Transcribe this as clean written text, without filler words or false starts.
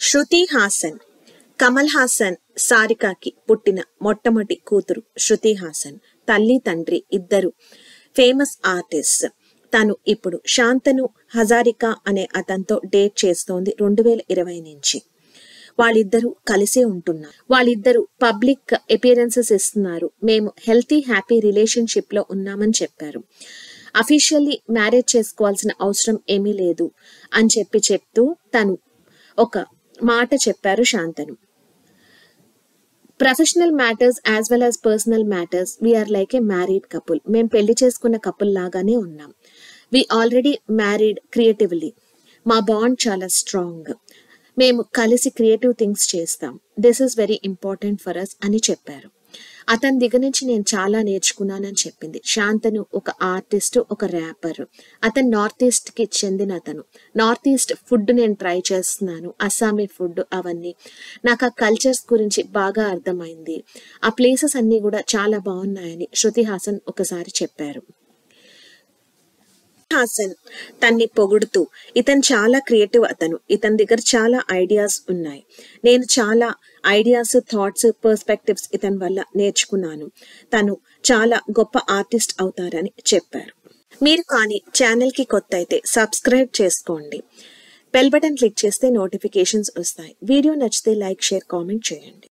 Shruti Hasan. Kamal Hasan Sarikaki పుట్టిన మొట్టమొదటి కూతురు శృతి హాసన్. తల్లి తండ్రి ఇద్దరు ఫేమస్ ఆర్టిస్ట్. తను ఇప్పుడు శాంతను హజారికా అనే అతనితో డేట్ చేస్తోంది 2020 నుంచి. వాళ్ళిద్దరూ కలిసే ఉంటున్నారు. వాళ్ళిద్దరూ పబ్లిక్ అపియరెన్సెస్ ఇస్తున్నారు. మేము హెల్తీ హ్యాపీ రిలేషన్షిప్ లో ఉన్నామని చెప్పారు. అఫీషియల్లీ మ్యారేజ్ చేసుకోవాల్సిన అవసరం ఏమీ లేదు అని చెప్తూ తను ఒక మాట చెప్పారు Shantanu. Professional matters as well as personal matters we are like a married couple. మేము పెళ్లి చేసుకున్న కపుల్ లాగానే ఉన్నాం. We already married creatively. మా బాండ్ చాలా స్ట్రాంగ్. మేము కలిసి క్రియేటివ్ థింగ్స్ చేస్తాం. This is very important for us అని చెప్పారు. అతని దగ్గర నుంచి నేను చాలా నేర్చుకున్నానని చెప్పింది. శాంతను ఒక ఆర్టిస్ట్, ఒక ర్యాపర్. అతను నార్త్ ఈస్ట్ కి చెందిన అతను. నార్త్ ఈస్ట్ ఫుడ్ నేను ట్రై చేస్తున్నాను, అస్సామీ ఫుడ్, అవన్నీ నాకు ఆ కల్చర్స్ గురించి బాగా అర్థమైంది. ఆ ప్లేసెస్ అన్ని కూడా చాలా బాగున్నాయని శృతి హాసన్ ఒకసారి చెప్పారు. హాసన్ తన్ని పొగుడుతూ, ఇతను చాలా క్రియేటివ్. ఇతని దగ్గర చాలా ఐడియాస్ ఉన్నాయి. నేను చాలా ఐడియాస్, థాట్స్, పర్స్పెక్టివ్స్ ఇతని వల్ల నేర్చుకున్నాను. తను చాలా గొప్ప ఆర్టిస్ట్ అవుతారని చెప్పారు. మీరు కానీ ఛానల్ కి కొత్త అయితే సబ్స్క్రైబ్ చేసుకోండి. బెల్ బటన్ క్లిక్ చేస్తే నోటిఫికేషన్స్ వస్తాయి. వీడియో నచ్చితే లైక్, షేర్, కామెంట్ చేయండి.